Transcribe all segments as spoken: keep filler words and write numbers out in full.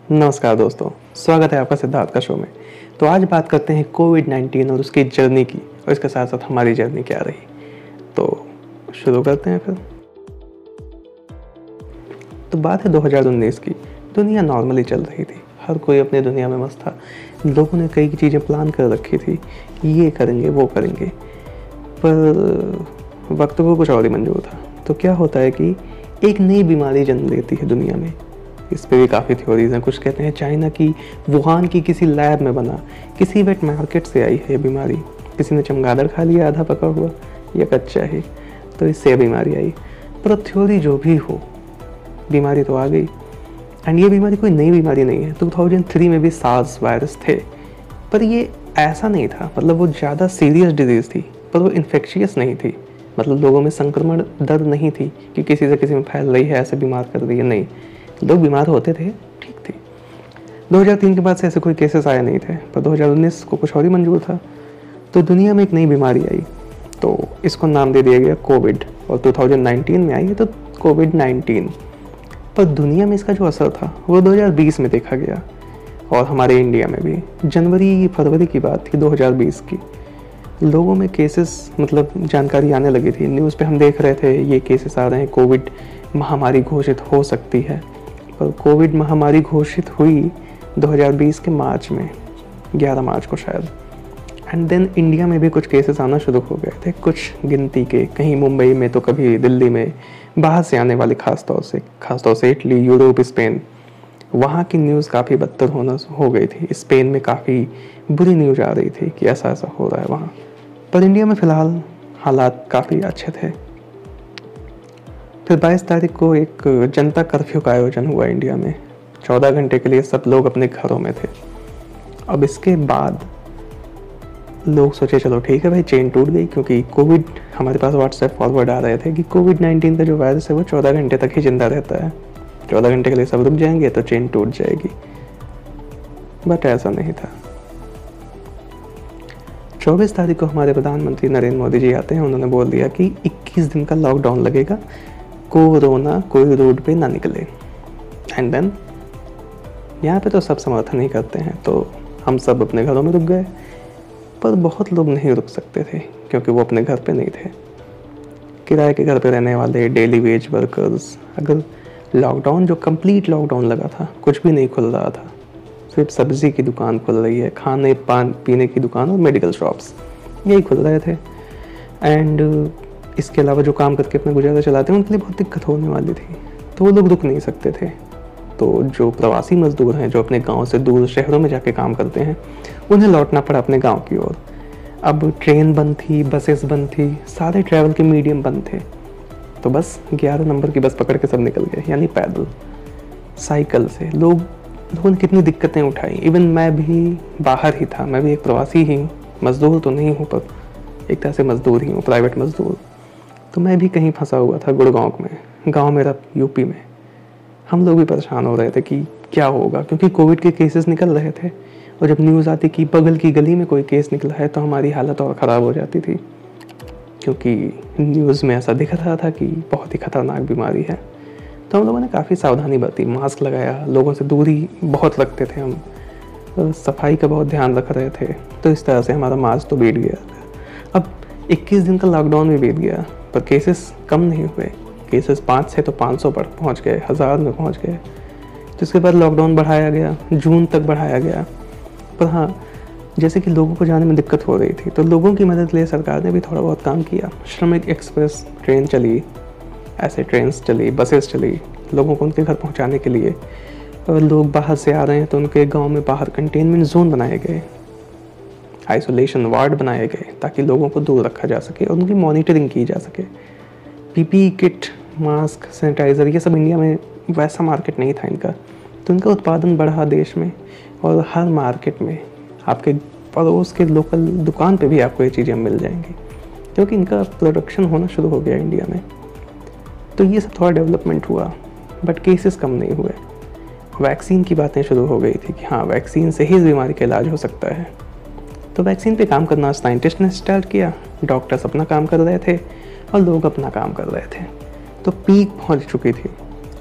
नमस्कार दोस्तों, स्वागत है आपका सिद्धार्थ का शो में। तो आज बात करते हैं कोविड नाइन्टीन और उसकी जर्नी की, और इसके साथ साथ हमारी जर्नी क्या रही। तो शुरू करते हैं फिर। तो बात है दो हज़ार उन्नीस की। दुनिया नॉर्मली चल रही थी, हर कोई अपनी दुनिया में मस्त था। लोगों ने कई चीज़ें प्लान कर रखी थी, ये करेंगे वो करेंगे, पर वक्त को कुछ और ही मंजूर था। तो क्या होता है कि एक नई बीमारी जन्म लेती है दुनिया में। इस पे भी काफ़ी थ्योरीज हैं। कुछ कहते हैं चाइना की वुहान की किसी लैब में बना, किसी वेट मार्केट से आई है ये बीमारी। किसी ने चमगादड़ खा लिया आधा पका हुआ या कच्चा है, तो इससे ये बीमारी आई। पर थ्योरी जो भी हो, बीमारी तो आ गई। एंड ये बीमारी कोई नई बीमारी नहीं है। दो हज़ार तीन में भी सार्स वायरस थे, पर ये ऐसा नहीं था। मतलब वो ज़्यादा सीरियस डिजीज़ थी, पर वो इन्फेक्शियस नहीं थी। मतलब लोगों में संक्रमण दर नहीं थी कि किसी से किसी में फैल रही है, ऐसे बीमार कर रही है, नहीं। लोग बीमार होते थे, ठीक थी। दो हज़ार तीन के बाद से ऐसे कोई केसेस आए नहीं थे, पर दो हज़ार उन्नीस को कुछ और ही मंजूर था। तो दुनिया में एक नई बीमारी आई, तो इसको नाम दे दिया गया कोविड। और दो हज़ार उन्नीस में आई है तो कोविड नाइन्टीन। पर दुनिया में इसका जो असर था वो दो हज़ार बीस में देखा गया, और हमारे इंडिया में भी जनवरी फरवरी की बात थी दो हज़ार बीस की। लोगों में केसेस, मतलब जानकारी आने लगी थी, न्यूज़ पे हम देख रहे थे ये केसेस आ रहे हैं, कोविड महामारी घोषित हो सकती है। पर कोविड महामारी घोषित हुई दो हज़ार बीस के मार्च में, ग्यारह मार्च को शायद। एंड देन इंडिया में भी कुछ केसेस आना शुरू हो गए थे, कुछ गिनती के, कहीं मुंबई में तो कभी दिल्ली में। बाहर से आने वाले खास तौर से खास तौर से इटली, यूरोप, स्पेन, वहाँ की न्यूज़ काफ़ी बदतर होना हो गई थी। स्पेन में काफ़ी बुरी न्यूज़ आ रही थी कि ऐसा ऐसा हो रहा है वहाँ। पर इंडिया में फ़िलहाल हालात काफ़ी अच्छे थे। फिर बाईस तारीख को एक जनता कर्फ्यू का आयोजन हुआ इंडिया में। चौदह घंटे के लिए सब लोग अपने घरों में थे। अब इसके बाद लोग सोचे चलो ठीक है भाई, चेन टूट गई, क्योंकि कोविड, हमारे पास व्हाट्सएप फॉरवर्ड आ रहे थे कि कोविड नाइन्टीन का जो वायरस है वो चौदह घंटे तक ही जिंदा रहता है। चौदह घंटे के लिए सब रुक जाएंगे तो चेन टूट जाएगी। बट ऐसा नहीं था। चौबीस तारीख को हमारे प्रधानमंत्री नरेंद्र मोदी जी आते हैं। उन्होंने बोल दिया कि इक्कीस दिन का लॉकडाउन लगेगा, कोरोना कोई रोड पे ना निकले। एंड देन यहाँ पे तो सब समर्थन ही करते हैं, तो हम सब अपने घरों में रुक गए। पर बहुत लोग नहीं रुक सकते थे, क्योंकि वो अपने घर पे नहीं थे। किराए के घर पे रहने वाले डेली वेज वर्कर्स, अगर लॉकडाउन, जो कंप्लीट लॉकडाउन लगा था, कुछ भी नहीं खुल रहा था, सिर्फ सब्जी की दुकान खुल रही है, खाने पान पीने की दुकान और मेडिकल शॉप्स, यही खुल रहे थे। एंड इसके अलावा जो काम करके अपना गुजारा चलाते हैं उनके लिए बहुत दिक्कत होने वाली थी, तो वो लोग रुक नहीं सकते थे। तो जो प्रवासी मजदूर हैं, जो अपने गांव से दूर शहरों में जाके काम करते हैं, उन्हें लौटना पड़ा अपने गांव की ओर। अब ट्रेन बंद थी, बसेस बंद थी, सारे ट्रैवल के मीडियम बंद थे। तो बस ग्यारह नंबर की बस पकड़ के सब निकल गए, यानी पैदल, साइकिल से। लोग लोगों ने कितनी दिक्कतें उठाई। इवन मैं भी बाहर ही था, मैं भी एक प्रवासी ही हूँ, मजदूर तो नहीं हूँ, पर एक तरह से मजदूर ही हूँ, प्राइवेट मजदूर। तो मैं भी कहीं फंसा हुआ था गुड़गांव में, गांव मेरा यूपी में। हम लोग भी परेशान हो रहे थे कि क्या होगा, क्योंकि कोविड के केसेस निकल रहे थे। और जब न्यूज़ आती कि बगल की गली में कोई केस निकला है, तो हमारी हालत और ख़राब हो जाती थी, क्योंकि न्यूज़ में ऐसा दिख रहा था कि बहुत ही खतरनाक बीमारी है। तो हम लोगों ने काफ़ी सावधानी बरती, मास्क लगाया, लोगों से दूरी बहुत रखते थे हम, सफाई का बहुत ध्यान रख रहे थे। तो इस तरह से हमारा मार्च तो बीत गया। अब इक्कीस दिन का लॉकडाउन भी बीत गया, पर केसेस कम नहीं हुए। केसेस पाँच से तो पाँच सौ पर पहुँच गए, हज़ार में पहुँच गए। जिसके बाद लॉकडाउन बढ़ाया गया, जून तक बढ़ाया गया। पर हाँ, जैसे कि लोगों को जाने में दिक्कत हो रही थी, तो लोगों की मदद के लिए सरकार ने भी थोड़ा बहुत काम किया। श्रमिक एक्सप्रेस ट्रेन चली, ऐसे ट्रेन्स चली, बसेस चली, लोगों को उनके घर पहुंचाने के लिए। और लोग बाहर से आ रहे हैं तो उनके गांव में बाहर कंटेनमेंट जोन बनाए गए, आइसोलेशन वार्ड बनाए गए, ताकि लोगों को दूर रखा जा सके और उनकी मॉनिटरिंग की जा सके। पीपीई किट, मास्क, सैनिटाइज़र, ये सब इंडिया में वैसा मार्केट नहीं था इनका, तो इनका उत्पादन बढ़ा देश में। और हर मार्केट में, आपके पड़ोस के लोकल दुकान पे भी आपको ये चीज़ें मिल जाएंगी, क्योंकि इनका प्रोडक्शन होना शुरू हो गया इंडिया में। तो ये सब थोड़ा डेवलपमेंट हुआ, बट केसेस कम नहीं हुए। वैक्सीन की बातें शुरू हो गई थी कि हाँ, वैक्सीन से ही इस बीमारी का इलाज हो सकता है। तो वैक्सीन पे काम करना साइंटिस्ट ने स्टार्ट किया, डॉक्टर्स अपना काम कर रहे थे और लोग अपना काम कर रहे थे। तो पीक पहुंच चुकी थी।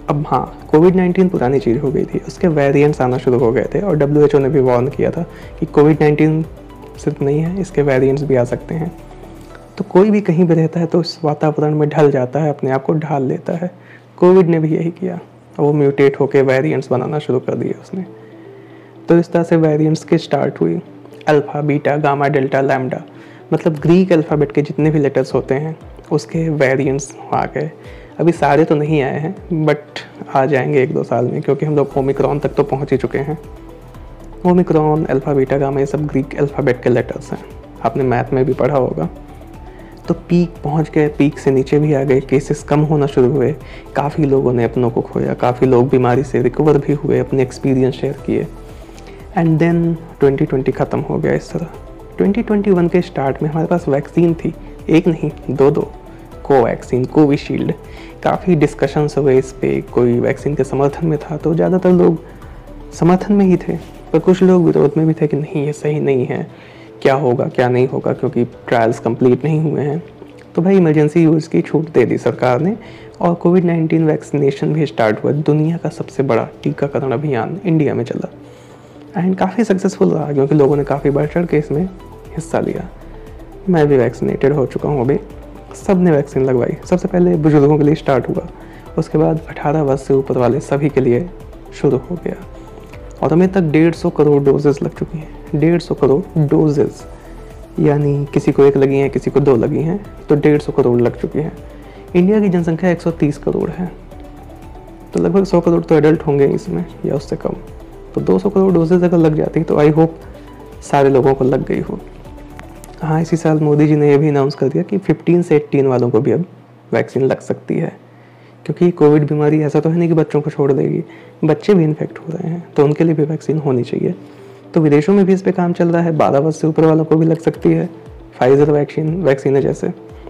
अब हाँ, कोविड नाइन्टीन पुरानी चीज़ हो गई थी, उसके वेरिएंट्स आना शुरू हो गए थे और डब्ल्यू एच ओ ने भी वार्न किया था कि कोविड नाइन्टीन सिर्फ नहीं है, इसके वेरिएंट्स भी आ सकते हैं। तो कोई भी कहीं भी रहता है तो इस वातावरण में ढल जाता है, अपने आप को ढाल लेता है। कोविड ने भी यही किया, वो म्यूटेट होकर वेरिएंट्स बनाना शुरू कर दिए उसने। तो इस तरह से वेरिएंट्स की स्टार्ट हुई, alpha, beta, gamma, delta, lambda, मतलब ग्रीक अल्फ़ाबेट के जितने भी लेटर्स होते हैं उसके वेरिएंट्स आ गए। अभी सारे तो नहीं आए हैं बट आ जाएंगे एक दो साल में, क्योंकि हम लोग ओमिक्रॉन तक तो पहुंच ही चुके हैं। ओमिक्रॉन, अल्फ़ा, बीटा, गामा ये सब ग्रीक अल्फ़ाबेट के लेटर्स हैं, आपने मैथ में भी पढ़ा होगा। तो पीक पहुंच गए, पीक से नीचे भी आ गए, केसेस कम होना शुरू हुए, काफ़ी लोगों ने अपनों को खोया, काफ़ी लोग बीमारी से रिकवर भी हुए, अपने एक्सपीरियंस शेयर किए। एंड देन ट्वेंटी ट्वेंटी ख़त्म हो गया इस तरह। ट्वेंटी ट्वेंटी वन के स्टार्ट में हमारे पास वैक्सीन थी, एक नहीं दो दो, कोवैक्सीन, कोविशील्ड। काफ़ी डिस्कशंस हुए इस पर, कोई वैक्सीन के समर्थन में था तो ज़्यादातर लोग समर्थन में ही थे, पर कुछ लोग विरोध में भी थे कि नहीं ये सही नहीं है, क्या होगा क्या नहीं होगा, क्योंकि ट्रायल्स कंप्लीट नहीं हुए हैं। तो भाई इमरजेंसी यूज़ की छूट दे दी सरकार ने और कोविड नाइन्टीन वैक्सीनेशन भी स्टार्ट हुआ। दुनिया का सबसे बड़ा टीकाकरण अभियान इंडिया में चला एंड काफ़ी सक्सेसफुल रहा, क्योंकि लोगों ने काफ़ी बढ़ चढ़ के इसमें हिस्सा लिया। मैं भी वैक्सीनेटेड हो चुका हूँ अभी, सब ने वैक्सीन लगवाई। सबसे पहले बुजुर्गों के लिए स्टार्ट हुआ, उसके बाद अठारह वर्ष से ऊपर वाले सभी के लिए शुरू हो गया और हमें तक डेढ़ सौ करोड़ डोजेस लग चुकी हैं। डेढ़ सौ करोड़ डोजेस, यानी किसी को एक लगी हैं, किसी को दो लगी हैं, तो डेढ़ सौ करोड़ लग चुकी हैं। इंडिया की जनसंख्या एक सौ तीस करोड़ है, तो लगभग सौ करोड़ तो एडल्ट होंगे इसमें या उससे कम। तो दो सौ करोड़ डोजेज अगर लग जाती तो आई होप सारे लोगों को लग गई हो। हाँ, इसी साल मोदी जी ने यह भी अनाउंस कर दिया कि पंद्रह से अठारह वालों को भी अब वैक्सीन लग सकती है, क्योंकि कोविड बीमारी ऐसा तो है नहीं कि बच्चों को छोड़ देगी, बच्चे भी इन्फेक्ट हो रहे हैं, तो उनके लिए भी वैक्सीन होनी चाहिए। तो विदेशों में भी इस पे काम चल रहा है, बारह वर्ष से ऊपर वालों को भी लग सकती है, फाइजर वैक्सीन वैक्सीन है जैसे।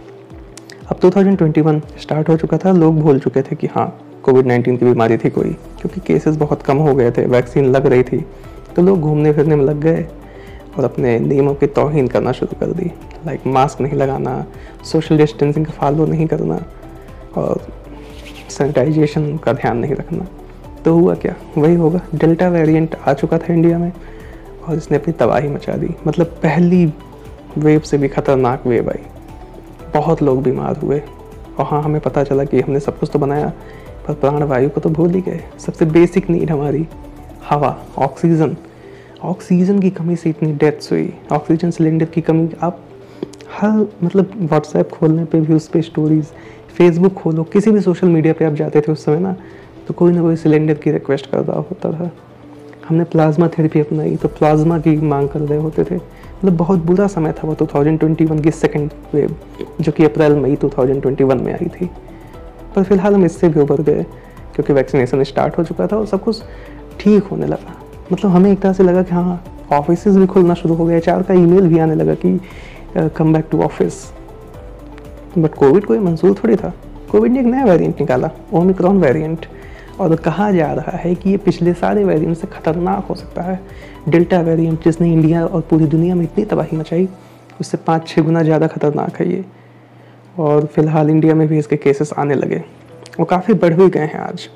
अब दो हज़ार इक्कीस स्टार्ट हो चुका था, लोग भूल चुके थे कि हाँ कोविड नाइन्टीन की बीमारी थी कोई, क्योंकि केसेस बहुत कम हो गए थे, वैक्सीन लग रही थी, तो लोग घूमने फिरने में लग गए और अपने नियमों की तौहीन करना शुरू कर दी। लाइक मास्क नहीं लगाना, सोशल डिस्टेंसिंग का फॉलो नहीं करना और सैनिटाइजेशन का ध्यान नहीं रखना। तो हुआ क्या, वही होगा, डेल्टा वेरिएंट आ चुका था इंडिया में और इसने अपनी तबाही मचा दी। मतलब पहली वेव से भी खतरनाक वेव आई, बहुत लोग बीमार हुए और हाँ, हमें पता चला कि हमने सब कुछ तो बनाया पर प्राणवायु को तो भूल ही गए। सबसे बेसिक नीड हमारी हवा, ऑक्सीजन। ऑक्सीजन की कमी से इतनी डेथ्स हुई, ऑक्सीजन सिलेंडर की कमी। आप हर मतलब व्हाट्सएप खोलने पे भी उस पर स्टोरीज, फेसबुक खोलो, किसी भी सोशल मीडिया पे आप जाते थे उस समय ना, तो कोई ना कोई सिलेंडर की रिक्वेस्ट कर रहा होता था। हमने प्लाज्मा थेरेपी अपनाई तो प्लाज्मा की मांग कर रहे होते थे। मतलब बहुत बुरा समय था वो दो हज़ार इक्कीस की सेकंड वेव, जो कि अप्रैल मई दो हज़ार इक्कीस में आई थी। पर फिलहाल हम इससे भी उबर गए, क्योंकि वैक्सीनेशन स्टार्ट हो चुका था और सब कुछ ठीक होने लगा। मतलब हमें एक तरह से लगा कि हाँ, ऑफिस भी खुलना शुरू हो गया, एच आर का ईमेल भी आने लगा कि come back to office. But Covid को ये मंजूर थोड़ी था। कोविड ने एक नया वेरिएंट निकाला, ओमिक्रॉन वेरिएंट, और कहा जा रहा है कि ये पिछले सारे वेरिएंट से खतरनाक हो सकता है। डेल्टा वेरिएंट जिसने इंडिया और पूरी दुनिया में इतनी तबाही मचाई, उससे पाँच छः गुना ज़्यादा खतरनाक है ये। और फिलहाल इंडिया में भी इसके केसेस आने लगे, वो काफ़ी बढ़ भी गए हैं आज।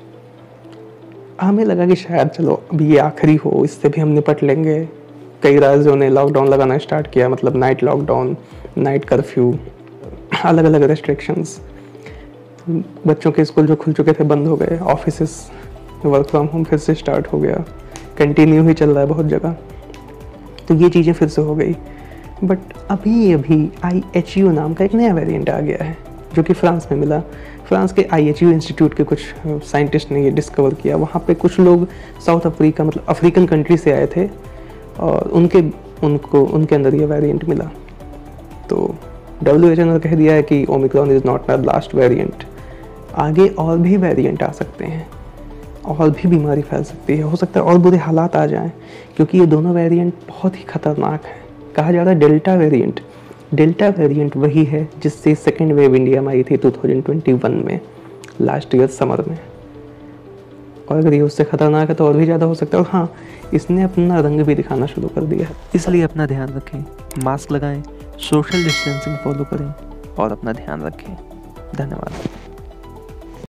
हमें लगा कि शायद चलो अभी ये आखिरी हो, इससे भी हम निपट लेंगे। कई राज्यों ने लॉकडाउन लगाना स्टार्ट किया, मतलब नाइट लॉकडाउन, नाइट कर्फ्यू, अलग अलग रेस्ट्रिक्शंस। बच्चों के स्कूल जो खुल चुके थे बंद हो गए, ऑफिसेस वर्क फ्रॉम होम फिर से स्टार्ट हो गया, कंटिन्यू ही चल रहा है बहुत जगह। तो ये चीज़ें फिर से हो गई। बट अभी अभी आई एच यू नाम का एक नया वेरिएंट आ गया है, जो कि फ्रांस में मिला। फ्रांस के आई एच यू इंस्टीट्यूट के कुछ साइंटिस्ट ने ये डिस्कवर किया। वहाँ पे कुछ लोग साउथ अफ्रीका, मतलब अफ्रीकन कंट्री से आए थे और उनके उनको उनके अंदर ये वेरिएंट मिला। तो डब्ल्यू एच ओ ने कह दिया है कि Omicron is not the last variant, आगे और भी वेरिएंट आ सकते हैं और भी बीमारी फैल सकती है, हो सकता है और बुरे हालात आ जाएं, क्योंकि ये दोनों वेरिएंट बहुत ही खतरनाक है। कहा जा रहा है डेल्टा वेरिएंट डेल्टा वेरिएंट वही है जिससे सेकेंड वेव इंडिया में आई थी दो हज़ार इक्कीस में, लास्ट ईयर समर में। और अगर ये उससे खतरनाक है तो और भी ज़्यादा हो सकता है। और हाँ, इसने अपना रंग भी दिखाना शुरू कर दिया है, इसलिए अपना ध्यान रखें, मास्क लगाएं, सोशल डिस्टेंसिंग फॉलो करें और अपना ध्यान रखें। धन्यवाद।